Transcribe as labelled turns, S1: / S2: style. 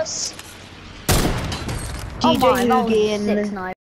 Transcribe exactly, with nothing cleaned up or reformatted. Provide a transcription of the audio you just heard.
S1: Oh my, that was a
S2: G J
S1: sick
S2: Hugin.
S1: snipe.